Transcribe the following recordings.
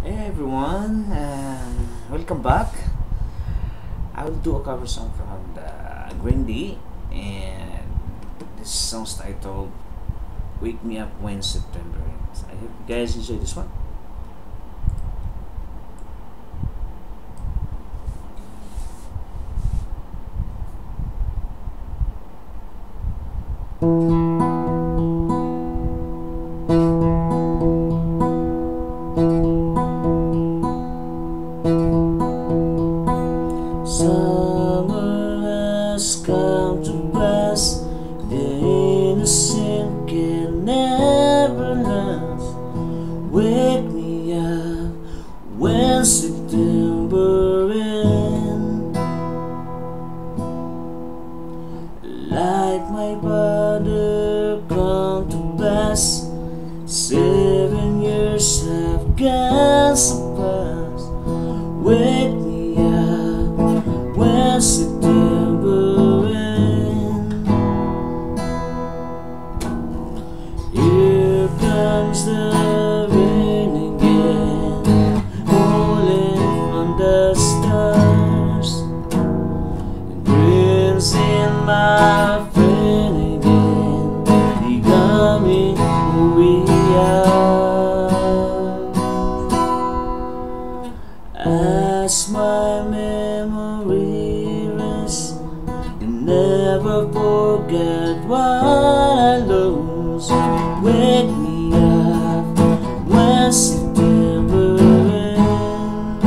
Hey everyone, and welcome back. I will do a cover song from the Greenday, and this song's titled "Wake Me Up When September Ends." I hope you guys enjoy this one. Summer has come to pass, the innocent can never last. Wake me up when September ends. Like my brother come to pass, 7 years have gone so fast. Wake me up when September ends. Here comes the rain again, falling from the stars. Dreams in my friend again, becoming who we are. As my memory rests, and never forget what I lose. Wake me up when September ends.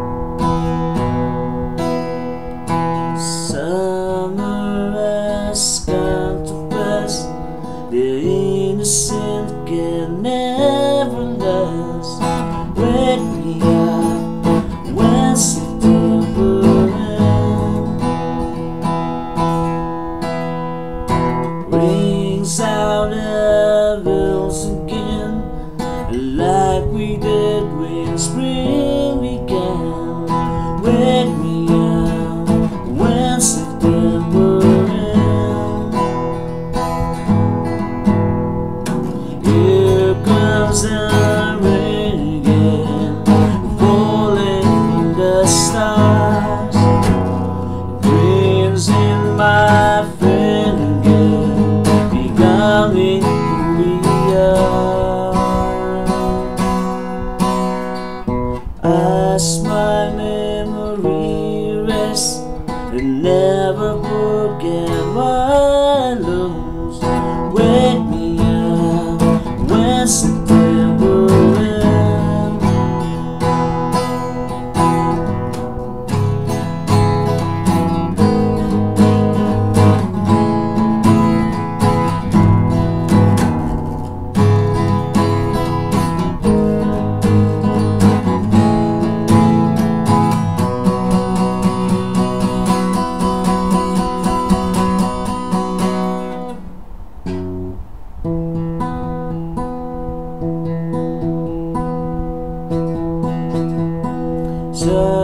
Summer has come to pass, the innocent can never last. Wake me up when September ends. Rings out the bells again, like we did when spring began. Wake me up when September ends. Here comes the rain again, falling from the stars. Dreams in my friend again, becoming who we are. As my memory rests, and never forget what I lose. Wake me up when September ends. So